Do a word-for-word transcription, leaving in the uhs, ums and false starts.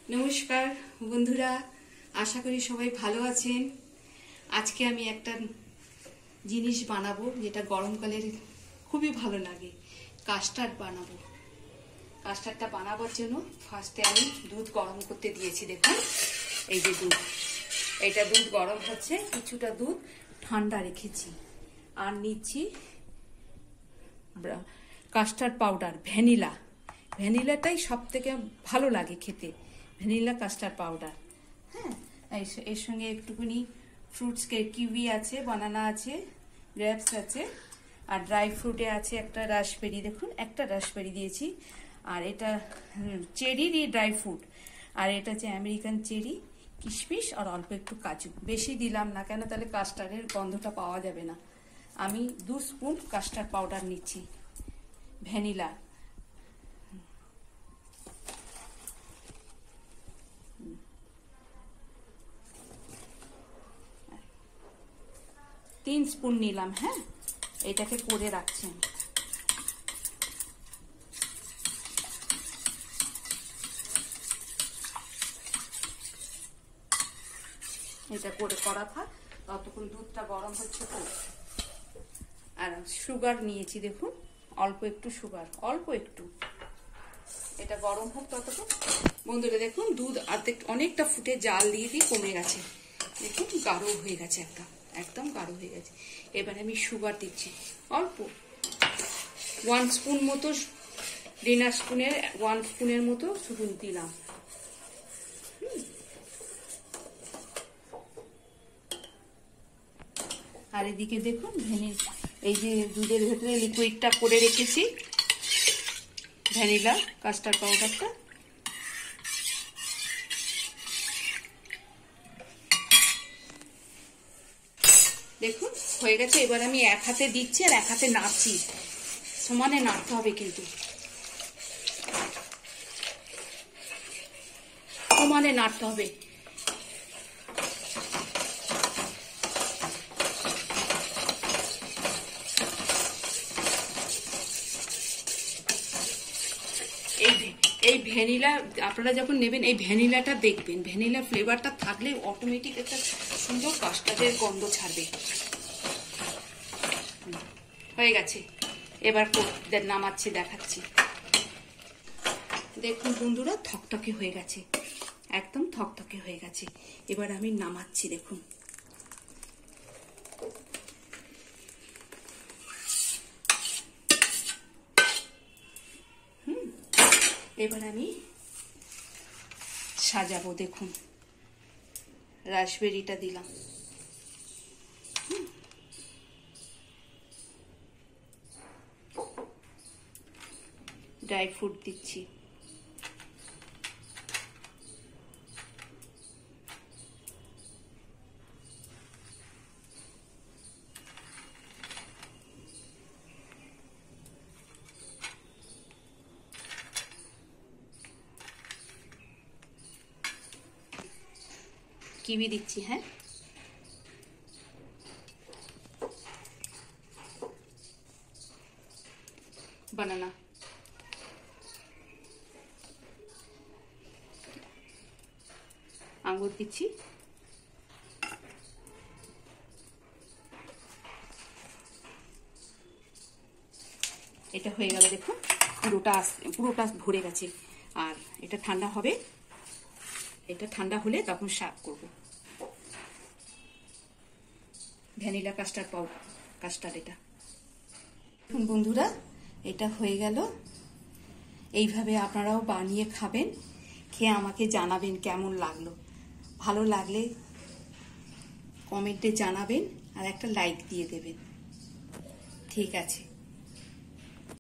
নমস্কার বন্ধুরা, আশা করি সবাই ভালো আছেন। আজকে আমি একটা জিনিস বানাবো যেটা গরমকালের খুবই ভালো লাগে, কাস্টার্ড বানাবো। কাস্টার্ডটা বানাবার জন্য ফার্স্টে আমি দুধ গরম করতে দিয়েছি। দেখুন এই যে দুধ, এটা দুধ গরম হচ্ছে, কিছুটা দুধ ঠান্ডা রেখেছি। আর নিচ্ছি কাস্টার্ড পাউডার, ভ্যানিলা। ভ্যানিলাটাই সব থেকে ভালো লাগে খেতে, ভ্যানিলা কাস্টার্ড পাউডার। হ্যাঁ, এর সঙ্গে একটুখানি ফ্রুটস, কিউই আছে, বানানা আছে, গ্রেপস আছে, আর ড্রাই ফ্রুটে আছে একটা রাসবেরি। দেখুন একটা রাসবেরি দিয়েছি, আর এটা চেরিরই ড্রাই ফ্রুট, আর এটা যে আমেরিকান চেরি, কিশমিশ, আর অল্প একটু কাজু। বেশি দিলাম না, কেন তাহলে কাস্টার্ডের গন্ধটা পাওয়া যাবে না। আমি দু স্পুন কাস্টার্ড পাউডার নিচ্ছি, ভ্যানিলা। তিন স্পুন নিলাম। হ্যাঁ, এটাকে করে রাখছেন। এটা করে করা থাক, ততক্ষণ দুধটা গরম হচ্ছে। তো আর সুগার নিয়েছি, দেখুন অল্প একটু সুগার, অল্প একটু। এটা গরম হোক ততক্ষণ। বন্ধুরা দেখুন, দুধ অর্ধেক অনেকটা ফুটে জাল দিয়ে দিয়ে কমে গেছে। দেখুন গাঢ় হয়ে গেছে, একদম একদম গাঢ় হয়ে গেছে। এবার আমি সুগার দিচ্ছি অল্প, ওয়ান স্পুন মতো, ডিনার স্পুনের ওয়ান স্পুনের মতো শুধু দিলাম। আর এদিকে দেখুন, ভ্যানিলা, এই যে দুধের ভেতরে লিকুইডটা করে রেখেছি, ভ্যানিলা কাস্টার্ড পাউডারটা। দেখুন হয়ে গেছে। এবার আমি এক হাতে দিচ্ছি আর এক হাতে নাড়ছি, সমানে নাড়তে হবে, কিন্তু সমানে নাড়তে হবে। এই এই ভ্যানিলা আপনারা যখন নেবেন, এই ভ্যানিলাটা দেখবেন, ভ্যানিলা ফ্লেভারটা থাকলে অটোমেটিক একটা সুন্দর কাস্টার্ডের গন্ধ ছাড়বে। হয়ে গেছে, এবার নামাচ্ছি, দেখাচ্ছি। দেখুন বন্ধুরা, থকথকে হয়ে গেছে, একদম থকথকে হয়ে গেছে। এবার আমি নামাচ্ছি। দেখুন হুম এবার আমি সাজাবো। দেখুন রাসবেরিটা দিলাম, ড্রাই ফ্রুট দিচ্ছি, কিউই দিচ্ছি। হ্যাঁ, বানানা, আঙ্গুর দিচ্ছি, এটা হয়ে গেল। দেখুন পুরোটা পুরোটা ভরে গেছে। আর এটা ঠান্ডা হবে, এটা ঠান্ডা হলে তখন সার্ভ করব। ভ্যানিলা কাস্টার্ড পাউডার, কাস্টার্ড এটা। এখন বন্ধুরা এটা হয়ে গেল। এইভাবে আপনারাও বানিয়ে খাবেন, খেয়ে আমাকে জানাবেন কেমন লাগলো। ভালো লাগলে কমেন্টে জানাবেন, আর একটা লাইক দিয়ে দেবেন। ঠিক আছে।